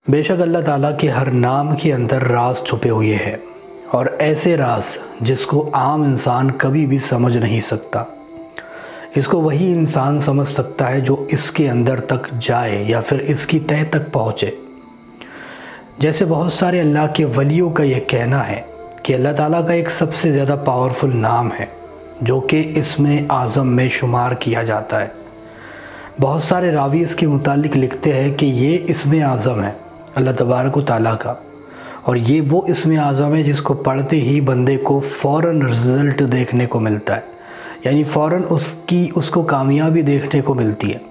बेशक अल्लाह ताला के हर नाम के अंदर राज छुपे हुए हैं और ऐसे राज जिसको आम इंसान कभी भी समझ नहीं सकता। इसको वही इंसान समझ सकता है जो इसके अंदर तक जाए या फिर इसकी तह तक पहुँचे। जैसे बहुत सारे अल्लाह के वलियों का यह कहना है कि अल्लाह ताला का एक सबसे ज़्यादा पावरफुल नाम है जो कि इसमें आज़म में शुमार किया जाता है। बहुत सारे रावी इसके मुतालिक लिखते हैं कि ये इसमें आज़म है अल्लाह तबारक व तआला का, और ये वो इसमें आज़म है जिसको पढ़ते ही बंदे को फ़ौरन रिज़ल्ट देखने को मिलता है, यानी फ़ौरन उसको कामयाबी देखने को मिलती है।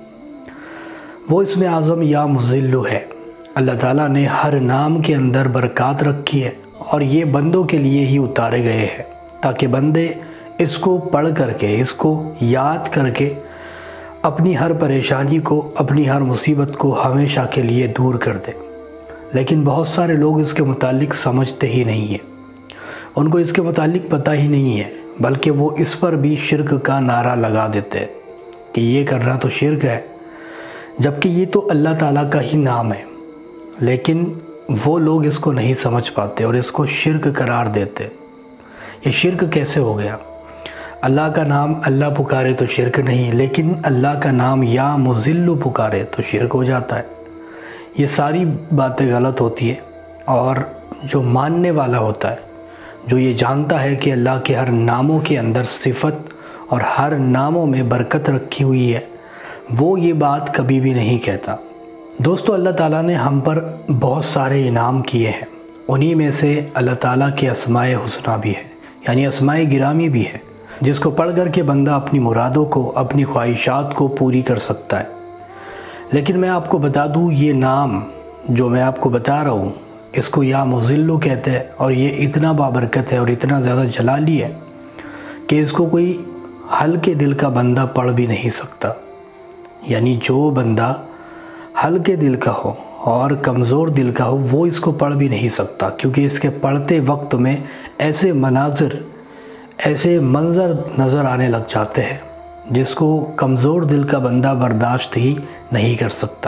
वो इसमें आज़म या मुज़िल्लु है। अल्लाह ताला ने हर नाम के अंदर बरक़ात रखी है और ये बंदों के लिए ही उतारे गए हैं ताकि बंदे इसको पढ़ करके, इसको याद करके अपनी हर परेशानी को, अपनी हर मुसीबत को हमेशा के लिए दूर कर दे। लेकिन बहुत सारे लोग इसके मुतालिक समझते ही नहीं है, उनको इसके मुतालिक पता ही नहीं है, बल्कि वो इस पर भी शिर्क का नारा लगा देते हैं कि ये करना तो शिर्क है, जबकि ये तो अल्लाह ताला का ही नाम है। लेकिन वो लोग इसको नहीं समझ पाते और इसको शिर्क करार देते। ये शिर्क कैसे हो गया? अल्लाह का नाम अल्लाह पुकारे तो शिर्क नहीं, लेकिन अल्लाह का नाम या मुज़िल्लु पुकारे तो शिर्क हो जाता है। ये सारी बातें गलत होती है। और जो मानने वाला होता है, जो ये जानता है कि अल्लाह के हर नामों के अंदर सिफत और हर नामों में बरकत रखी हुई है, वो ये बात कभी भी नहीं कहता। दोस्तों, अल्लाह ताला ने हम पर बहुत सारे इनाम किए हैं। उन्हीं में से अल्लाह ताला के अस्माए हुस्ना भी है, यानी अस्माए गिरामी भी है, जिसको पढ़ कर के बंदा अपनी मुरादों को, अपनी ख्वाहिशात को पूरी कर सकता है। लेकिन मैं आपको बता दूँ, ये नाम जो मैं आपको बता रहा हूँ, इसको या मुज़िल्लु कहते हैं और ये इतना बाबरकत है और इतना ज़्यादा जलाली है कि इसको कोई हल्के दिल का बंदा पढ़ भी नहीं सकता। यानी जो बंदा हल्के दिल का हो और कमज़ोर दिल का हो, वो इसको पढ़ भी नहीं सकता, क्योंकि इसके पढ़ते वक्त में ऐसे मनाज़िर, ऐसे मंज़र नज़र आने लग जाते हैं जिसको कमज़ोर दिल का बंदा बर्दाश्त ही नहीं कर सकता।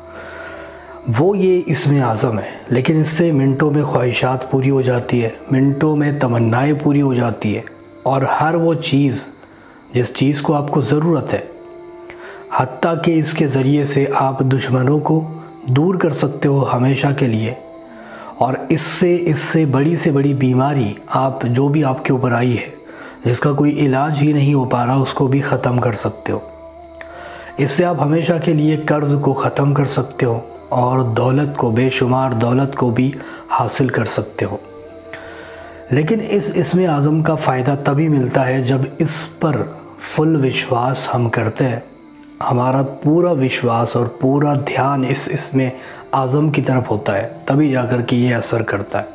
वो ये इसमें आज़म है, लेकिन इससे मिनटों में ख्वाहिशात पूरी हो जाती है, मिनटों में तमन्नाएं पूरी हो जाती है, और हर वो चीज़ जिस चीज़ को आपको ज़रूरत है, हत्ता कि इसके ज़रिए से आप दुश्मनों को दूर कर सकते हो हमेशा के लिए, और इससे बड़ी से बड़ी बीमारी आप जो भी आपके ऊपर आई है, जिसका कोई इलाज ही नहीं हो पा रहा, उसको भी ख़त्म कर सकते हो। इससे आप हमेशा के लिए कर्ज़ को ख़त्म कर सकते हो और दौलत को, बेशुमार दौलत को भी हासिल कर सकते हो। लेकिन इसमें आज़म का फ़ायदा तभी मिलता है जब इस पर फुल विश्वास हम करते हैं। हमारा पूरा विश्वास और पूरा ध्यान इसमें आज़म की तरफ होता है, तभी जाकर के ये असर करता है।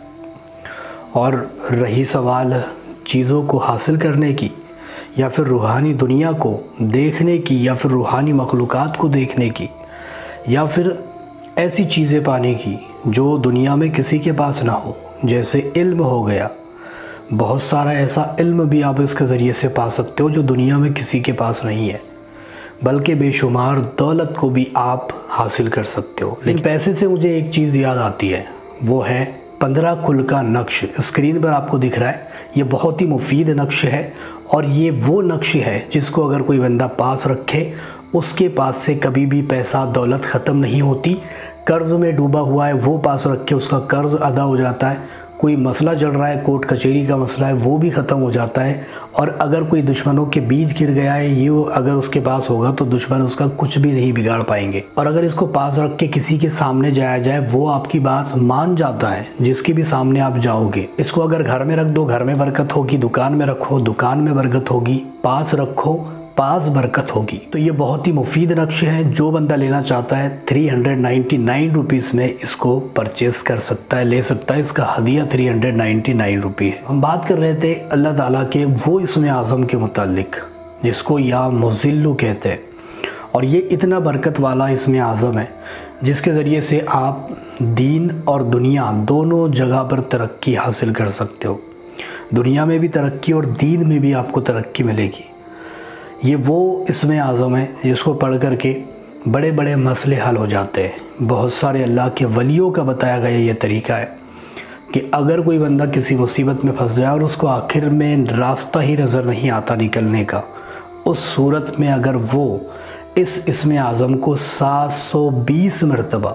और रही सवाल चीज़ों को हासिल करने की, या फिर रूहानी दुनिया को देखने की, या फिर रूहानी मखलूक़ात को देखने की, या फिर ऐसी चीज़ें पाने की जो दुनिया में किसी के पास ना हो, जैसे इल्म हो गया। बहुत सारा ऐसा इल्म भी आप इसके ज़रिए से पा सकते हो जो दुनिया में किसी के पास नहीं है, बल्कि बेशुमार दौलत को भी आप हासिल कर सकते हो। लेकिन पैसे से मुझे एक चीज़ याद आती है, वो है 15 कुल का नक्श। स्क्रीन पर आपको दिख रहा है, ये बहुत ही मुफीद नक्श है, और ये वो नक्श है जिसको अगर कोई बंदा पास रखे, उसके पास से कभी भी पैसा दौलत ख़त्म नहीं होती। कर्ज़ में डूबा हुआ है, वो पास रखे, उसका कर्ज़ अदा हो जाता है। कोई मसला चल रहा है, कोर्ट कचहरी का मसला है, वो भी ख़त्म हो जाता है। और अगर कोई दुश्मनों के बीच गिर गया है, ये अगर उसके पास होगा तो दुश्मन उसका कुछ भी नहीं बिगाड़ पाएंगे। और अगर इसको पास रख के किसी के सामने जाया जाए, वो आपकी बात मान जाता है, जिसके भी सामने आप जाओगे। इसको अगर घर में रख दो, घर में बरकत होगी, दुकान में रखो, दुकान में बरकत होगी, पास रखो, पास बरकत होगी। तो ये बहुत ही मुफीद नक्श है। जो बंदा लेना चाहता है 399 रुपीज़ में इसको परचेज़ कर सकता है, ले सकता है। इसका हदिया 399 रुपये है। हम बात कर रहे थे अल्लाह ताला के वो इसमें आज़म के मुतालिक, जिसको या मुज़िल्लु कहते हैं, और ये इतना बरकत वाला इसमें आज़म है जिसके ज़रिए से आप दीन और दुनिया दोनों जगह पर तरक्की हासिल कर सकते हो। दुनिया में भी तरक्की और दीन में भी आपको तरक्की मिलेगी। ये वो इसमें आज़म है जिसको पढ़ कर के बड़े बड़े मसले हल हो जाते हैं। बहुत सारे अल्लाह के वलियों का बताया गया ये तरीका है कि अगर कोई बंदा किसी मुसीबत में फंस जाए और उसको आखिर में रास्ता ही नज़र नहीं आता निकलने का, उस सूरत में अगर वो इस इस्म आज़म को 720 मरतबा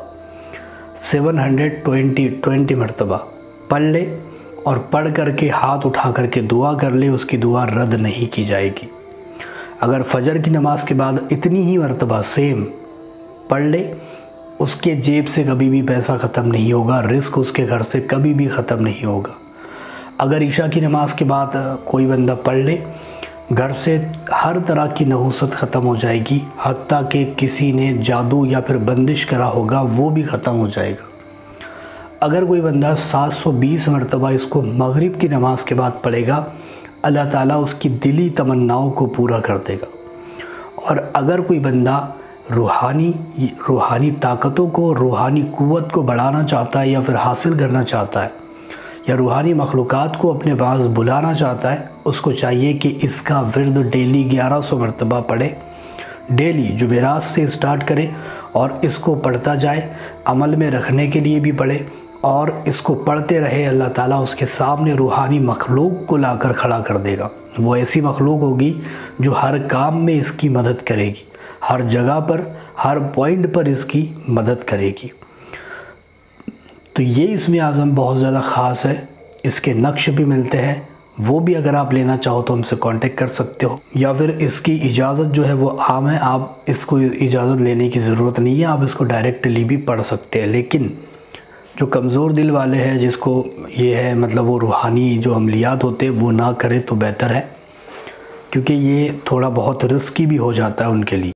720 मरतबा पढ़ ले और पढ़ करके हाथ उठा करके दुआ कर ले, उसकी दुआ रद्द नहीं की जाएगी। अगर फजर की नमाज़ के बाद इतनी ही मरतबा सेम पढ़ ले, उसके जेब से कभी भी पैसा ख़त्म नहीं होगा, रिस्क उसके घर से कभी भी ख़त्म नहीं होगा। अगर ईशा की नमाज़ के बाद कोई बंदा पढ़ ले, घर से हर तरह की नहुसत ख़त्म हो जाएगी, हत्ता कि किसी ने जादू या फिर बंदिश करा होगा वो भी ख़त्म हो जाएगा। अगर कोई बंदा 720 मरतबा इसको मगरिब की नमाज़ के बाद पढ़ेगा, अल्लाह ताला उसकी दिली तमन्नाओं को पूरा कर देगा। और अगर कोई बंदा रूहानी ताकतों को, रूहानी क़ुव्वत को बढ़ाना चाहता है या फिर हासिल करना चाहता है या रूहानी मखलूक़ात को अपने पास बुलाना चाहता है, उसको चाहिए कि इसका विर्द डेली 1100 मरतबा पढ़े। डेली जुमेरात से स्टार्ट करे और इसको पढ़ता जाए, अमल में रखने के लिए भी पढ़े और इसको पढ़ते रहे। अल्लाह ताला उसके सामने रूहानी मखलूक को लाकर खड़ा कर देगा। वो ऐसी मखलूक होगी जो हर काम में इसकी मदद करेगी, हर जगह पर, हर पॉइंट पर इसकी मदद करेगी। तो ये इस्म आज़म बहुत ज़्यादा ख़ास है। इसके नक्श भी मिलते हैं, वो भी अगर आप लेना चाहो तो हमसे कांटेक्ट कर सकते हो, या फिर इसकी इजाज़त जो है वो आम है, आप इसको इजाज़त लेने की ज़रूरत नहीं है, आप इसको डायरेक्टली भी पढ़ सकते हैं। लेकिन जो कमज़ोर दिल वाले हैं, जिसको ये है मतलब वो रूहानी जो अमलियात होते हैं वो ना करे तो बेहतर है, क्योंकि ये थोड़ा बहुत रिस्की भी हो जाता है उनके लिए।